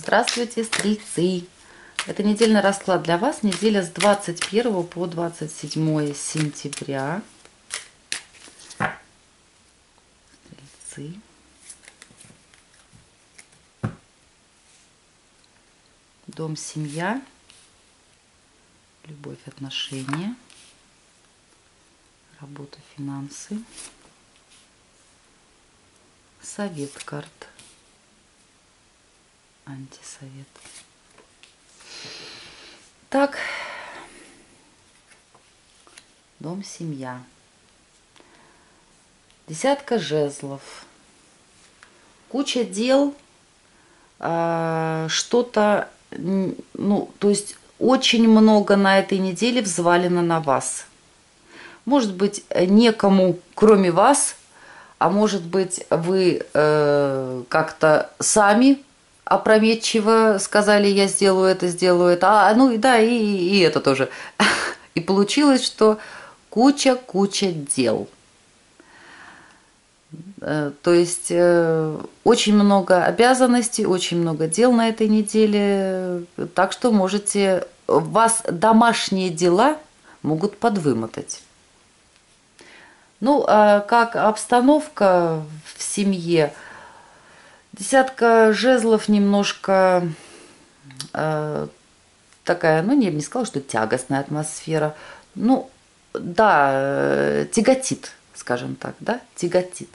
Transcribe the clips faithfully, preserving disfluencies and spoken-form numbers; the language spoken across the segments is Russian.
Здравствуйте, стрельцы! Это недельный расклад для вас. Неделя с двадцать первого по двадцать седьмое сентября. Стрельцы. Дом, семья. Любовь, отношения. Работа, финансы. Совет карт. Антисовет. Так, дом, семья. Десятка жезлов. Куча дел, э, что-то, ну, то есть очень много на этой неделе взвалено на вас. Может быть, некому, кроме вас, а может быть, вы э, как-то сами опрометчиво сказали: я сделаю это, сделаю это, а ну и да, и, и это тоже. И получилось, что куча-куча дел. То есть очень много обязанностей, очень много дел на этой неделе, так что можете, вас домашние дела могут подвымотать. Ну, а как обстановка в семье? Десятка жезлов немножко э, такая, ну, не, не сказала, что тягостная атмосфера. Ну, да, э, тяготит, скажем так, да, тяготит.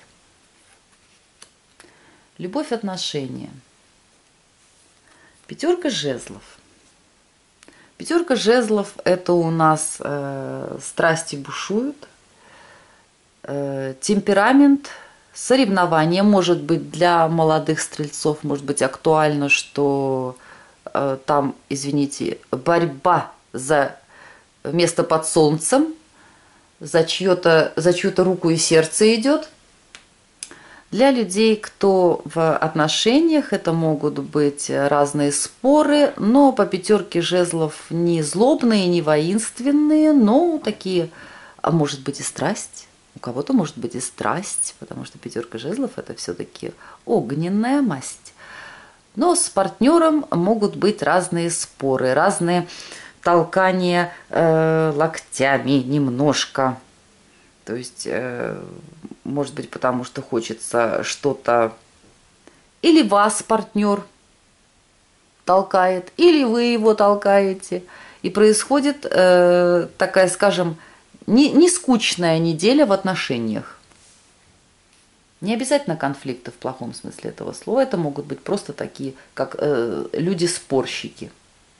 Любовь, отношения. Пятерка жезлов. Пятерка жезлов – это у нас э, страсти бушуют, э, темперамент, соревнование. Может быть, для молодых стрельцов может быть актуально, что э, там, извините, борьба за место под солнцем, за чью-то, за чью-то руку и сердце идет. Для людей, кто в отношениях, это могут быть разные споры, но по пятерке жезлов не злобные, не воинственные, но такие, а может быть и страсть. У кого-то может быть и страсть, потому что пятерка жезлов – это все-таки огненная масть. Но с партнером могут быть разные споры, разные толкания э, локтями немножко. То есть, э, может быть, потому что хочется что-то… Или вас партнер толкает, или вы его толкаете. И происходит э, такая, скажем, Не, не скучная неделя в отношениях. Не обязательно конфликты в плохом смысле этого слова. Это могут быть просто такие, как э, люди-спорщики.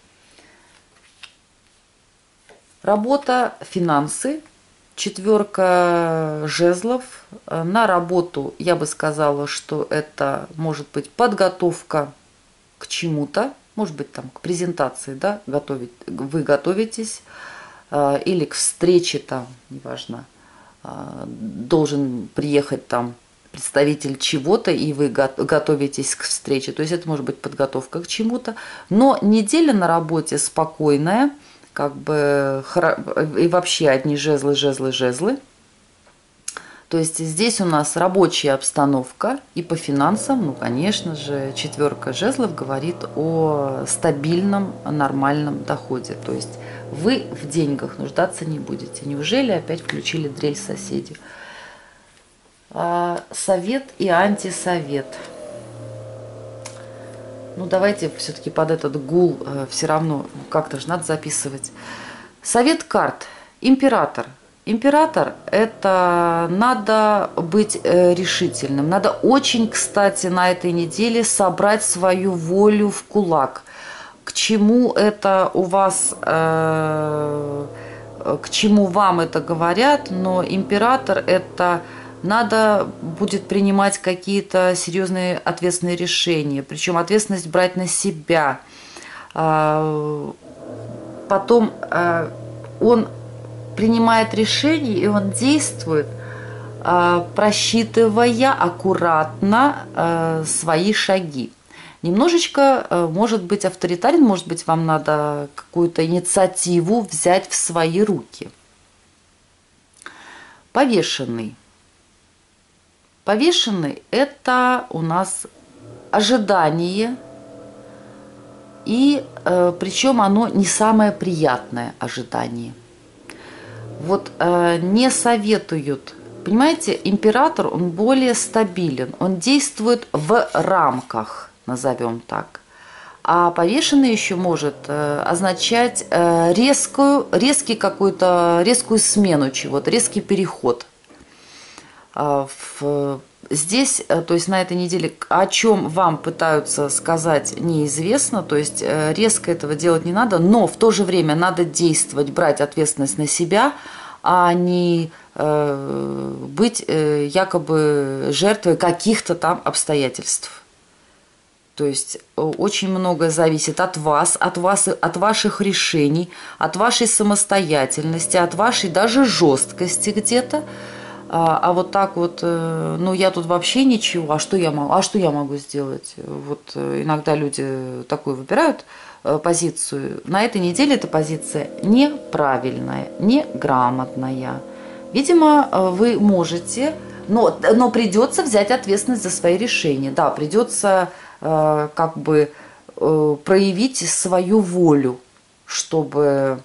Работа, финансы. Четверка жезлов. На работу я бы сказала, что это может быть подготовка к чему-то. Может быть, там к презентации, да, готовить, вы готовитесь. Или к встрече там, неважно, должен приехать там представитель чего-то, и вы готовитесь к встрече. То есть это может быть подготовка к чему-то. Но неделя на работе спокойная, как бы, и вообще одни жезлы, жезлы, жезлы. То есть здесь у нас рабочая обстановка, и по финансам, ну, конечно же, четверка жезлов говорит о стабильном, нормальном доходе. То есть вы в деньгах нуждаться не будете. Неужели опять включили дрель соседи? А, совет и антисовет. Ну, давайте все-таки под этот гул э, все равно как-то же надо записывать. Совет карт. Император. Император – это надо быть решительным. Надо очень, кстати, на этой неделе собрать свою волю в кулак. К чему это у вас, э, к чему вам это говорят, но император – это надо будет принимать какие-то серьезные ответственные решения, причем ответственность брать на себя. Потом он принимает решение, и он действует, просчитывая аккуратно свои шаги. Немножечко может быть авторитарен, может быть, вам надо какую-то инициативу взять в свои руки. Повешенный. Повешенный – это у нас ожидание, И э, причем оно не самое приятное ожидание. Вот э, не советуют. Понимаете, император, он более стабилен, он действует в рамках, назовем так. А повешенный еще может э, означать э, резкую, резкий какую-то, резкую смену чего-то, резкий переход. А в, здесь, то есть на этой неделе, о чем вам пытаются сказать, неизвестно, то есть э, резко этого делать не надо, но в то же время надо действовать, брать ответственность на себя, а не э, быть э, якобы жертвой каких-то там обстоятельств. То есть очень многое зависит от вас, от вас, от ваших решений, от вашей самостоятельности, от вашей даже жесткости где-то. А, а вот так вот, ну я тут вообще ничего, а что я могу, а что я могу сделать? Вот иногда люди такую выбирают позицию. На этой неделе эта позиция неправильная, неграмотная. Видимо, вы можете, но, но придется взять ответственность за свои решения. Да, придется как бы проявить свою волю, чтобы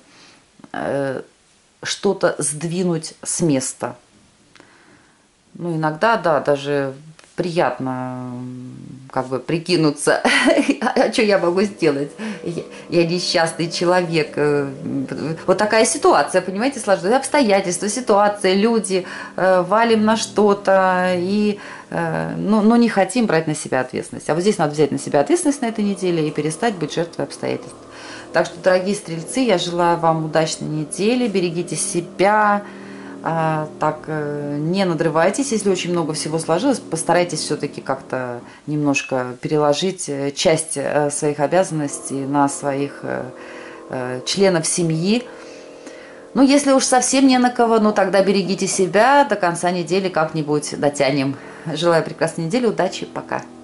что-то сдвинуть с места. Ну, иногда, да, даже приятно как бы прикинуться, а что я могу сделать? Я несчастный человек. Вот такая ситуация, понимаете, сложная. Обстоятельства, ситуация, люди, валим на что-то и ну, но не хотим брать на себя ответственность. А вот здесь надо взять на себя ответственность на этой неделе и перестать быть жертвой обстоятельств. Так что, дорогие стрельцы, я желаю вам удачной недели, берегите себя, так не надрывайтесь, если очень много всего сложилось, постарайтесь все-таки как-то немножко переложить часть своих обязанностей на своих членов семьи. Ну, если уж совсем не на кого, ну тогда берегите себя, до конца недели как-нибудь дотянем. Желаю прекрасной недели, удачи, пока.